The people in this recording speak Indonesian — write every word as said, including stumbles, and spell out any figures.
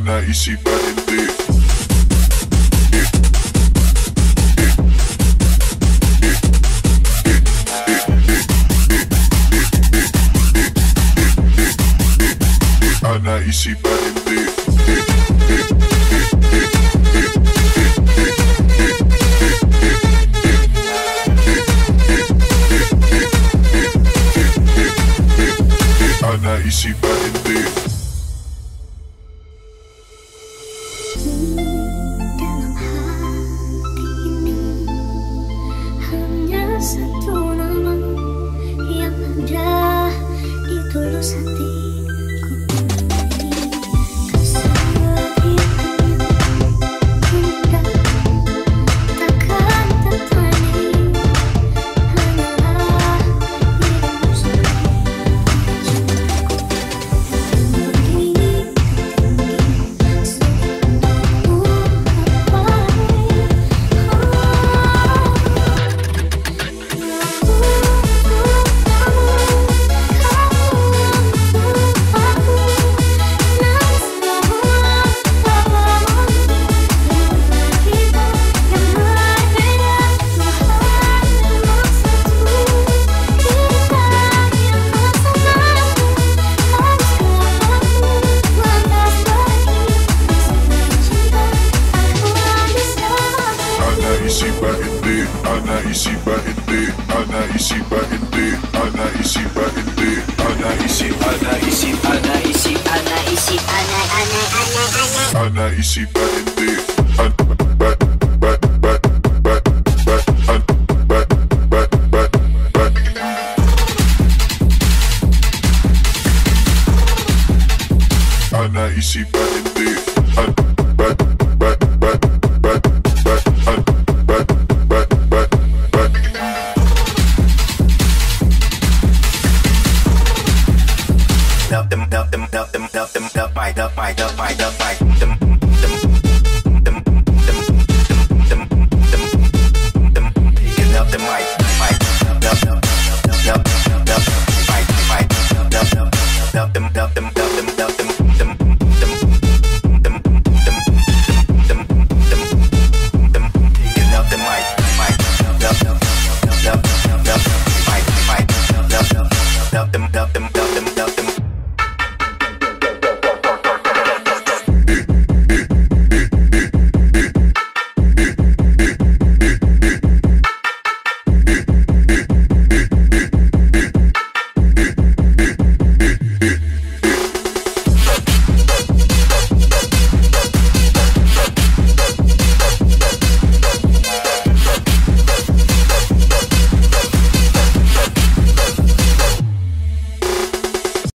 Ana isi bainte. Ana isi bainte. Ana isi bainte. Dalam hati ini hanya satu nama yang ada di tulus hati. Ana isi bainte, ana isi bainte, ana isi bainte, ana isi, ana isi, ana isi, ana isi, ana ana ana ana ana isi bainte.